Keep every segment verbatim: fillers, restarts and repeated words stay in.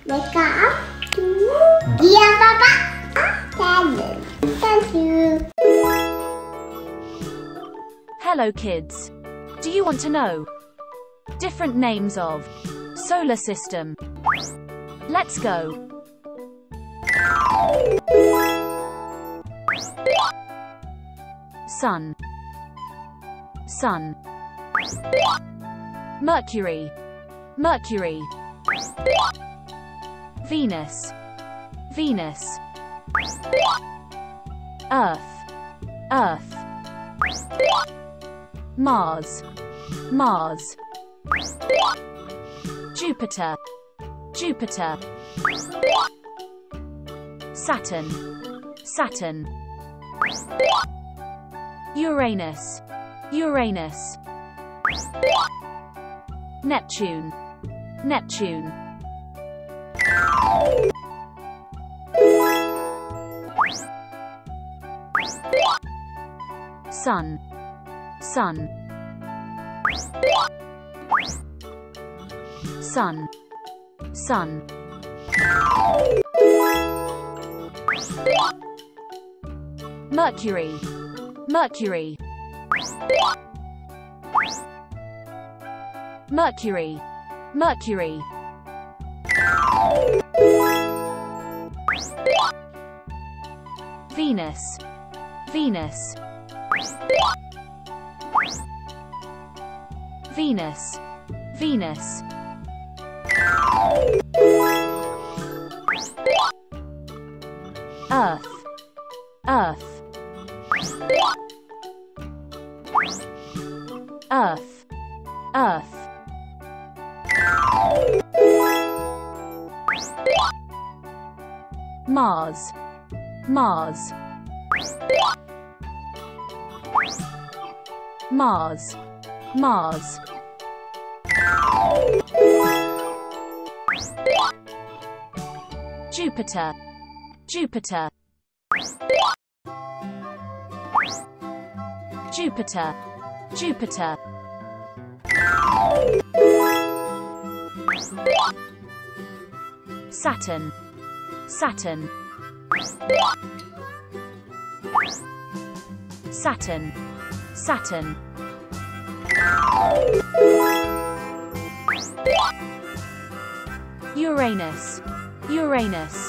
Welcome to giapaapa channel. Thank you. Hello kids. Do you want to know different names of solar system? Let's go. Sun. Sun. Mercury. Mercury. Venus. Venus. Earth. Earth. Mars. Mars. Jupiter. Jupiter. Saturn. Saturn. Uranus. Uranus. Neptune. Neptune. Sun. Sun. Sun. Sun. Mercury. Mercury. Mercury. Mercury. Venus. Venus. Venus. Venus. Earth. Earth. Earth. Earth. Mars. Mars. Mars. Mars. Jupiter. Jupiter. Jupiter. Jupiter. Saturn. Saturn. Saturn. Saturn. Uranus. Uranus.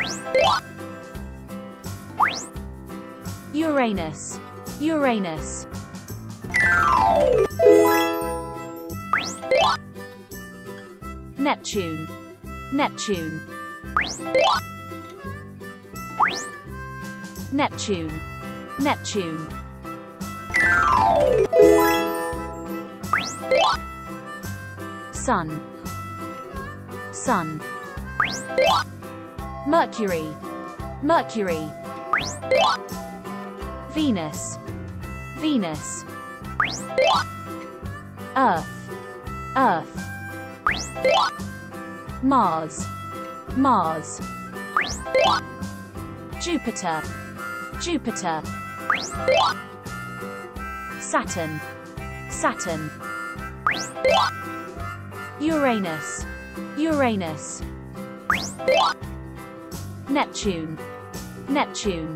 Uranus. Uranus. Neptune. Neptune. Neptune. Neptune. Sun. Sun. Mercury. Mercury. Venus. Venus. Earth. Earth. Mars. Mars. Jupiter. Jupiter. Saturn. Saturn. Uranus. Uranus. Neptune. Neptune.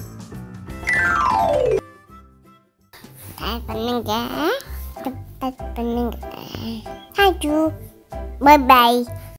Cepat pendengar, cepat pendengar. Haju, bye bye.